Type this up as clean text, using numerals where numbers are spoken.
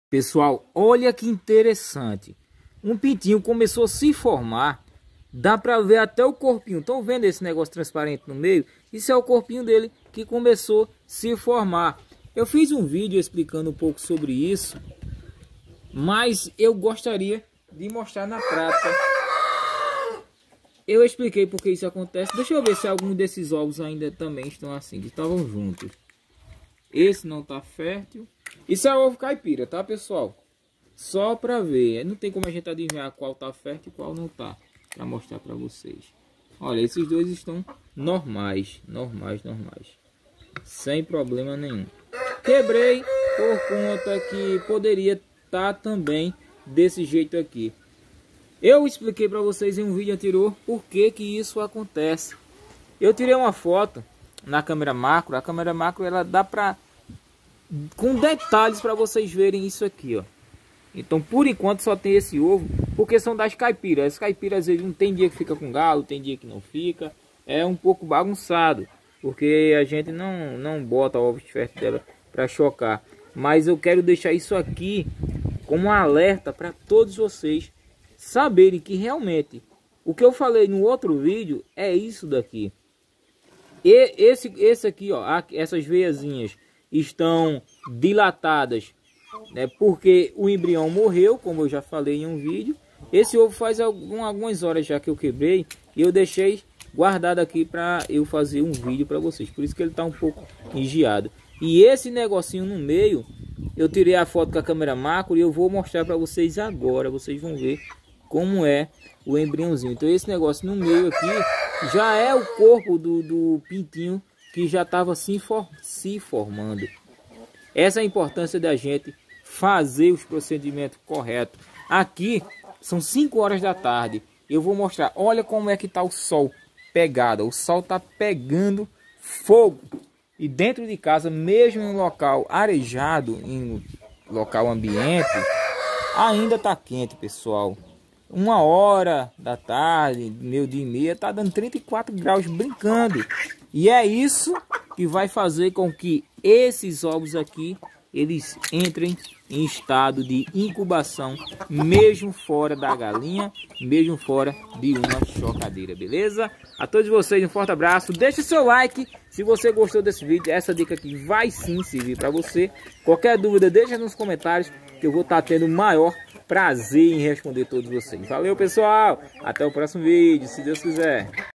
Pessoal, olha que interessante. Um pintinho começou a se formar. Dá pra ver até o corpinho. Estão vendo esse negócio transparente no meio? Isso é o corpinho dele que começou a se formar. Eu fiz um vídeo explicando um pouco sobre isso, mas eu gostaria de mostrar na prática. Eu expliquei porque isso acontece. Deixa eu ver se algum desses ovos ainda também estão assim, que estavam juntos. Esse não está fértil. Isso é ovo caipira, tá, pessoal? Só para ver. Não tem como a gente adivinhar qual tá fértil e qual não tá. Para mostrar para vocês. Olha, esses dois estão normais. Normais. Sem problema nenhum. Quebrei por conta que poderia estar também desse jeito aqui. Eu expliquei para vocês em um vídeo anterior por que isso acontece. Eu tirei uma foto na câmera macro. A câmera macro ela dá para com detalhes para vocês verem isso aqui, ó. Então por enquanto só tem esse ovo, porque são das caipiras. As caipiras não tem dia que fica com galo, tem dia que não fica. É um pouco bagunçado, porque a gente não bota ovos férteis dela para chocar. Mas eu quero deixar isso aqui como um alerta para todos vocês saberem que realmente o que eu falei no outro vídeo é isso daqui. E esse aqui, ó, essas veiazinhas estão dilatadas, né, porque o embrião morreu, como eu já falei em um vídeo. Esse ovo faz algumas horas já que eu quebrei e eu deixei guardado aqui para eu fazer um vídeo para vocês. Por isso que ele está um pouco engiado. E esse negocinho no meio, eu tirei a foto com a câmera macro e eu vou mostrar para vocês agora. Vocês vão ver como é o embriãozinho. Então esse negócio no meio aqui já é o corpo do pintinho que já estava se formando. Essa é a importância da gente fazer os procedimentos corretos. Aqui são 5 horas da tarde. Eu vou mostrar. Olha como é que está o sol pegado. O sol está pegando fogo. E dentro de casa, mesmo em local arejado, em local ambiente, ainda está quente, pessoal. 1 hora da tarde, meio-dia e meia, está dando 34 graus brincando. E é isso que vai fazer com que esses ovos aqui, eles entrem em estado de incubação, mesmo fora da galinha, mesmo fora de uma chocadeira, beleza? A todos vocês um forte abraço, deixe seu like se você gostou desse vídeo. Essa dica aqui vai sim servir para você. Qualquer dúvida deixa nos comentários que eu vou estar tendo o maior prazer em responder todos vocês. Valeu, pessoal, até o próximo vídeo, se Deus quiser.